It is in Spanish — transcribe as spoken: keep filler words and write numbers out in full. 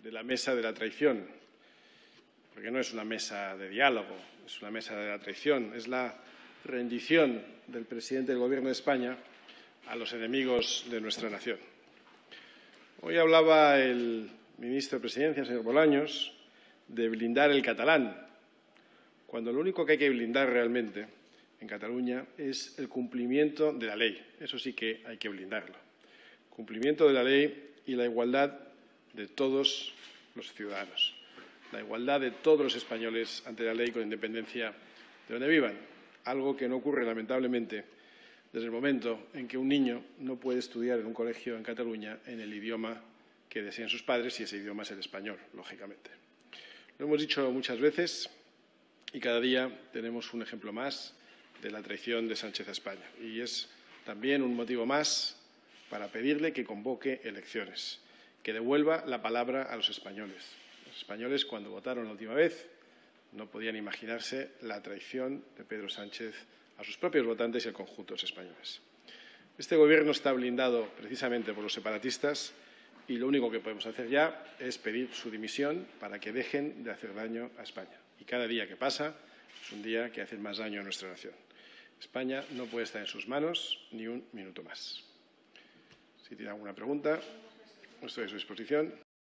de la mesa de la traición, porque no es una mesa de diálogo, es una mesa de la traición, es la rendición del presidente del Gobierno de España a los enemigos de nuestra nación. Hoy hablaba el ministro de Presidencia, señor Bolaños, de blindar el catalán, cuando lo único que hay que blindar realmente en Cataluña es el cumplimiento de la ley. Eso sí que hay que blindarlo. Cumplimiento de la ley y la igualdad de todos los ciudadanos. La igualdad de todos los españoles ante la ley con independencia de donde vivan. Algo que no ocurre, lamentablemente, desde el momento en que un niño no puede estudiar en un colegio en Cataluña en el idioma que desean sus padres, y ese idioma es el español, lógicamente. Lo hemos dicho muchas veces y cada día tenemos un ejemplo más de la traición de Sánchez a España. Y es también un motivo más para pedirle que convoque elecciones, que devuelva la palabra a los españoles. Los españoles, cuando votaron la última vez, no podían imaginarse la traición de Pedro Sánchez a sus propios votantes y al conjunto de los españoles. Este Gobierno está blindado precisamente por los separatistas y lo único que podemos hacer ya es pedir su dimisión para que dejen de hacer daño a España. Y cada día que pasa es un día que hace más daño a nuestra nación. España no puede estar en sus manos ni un minuto más. Si tiene alguna pregunta, estoy a su disposición.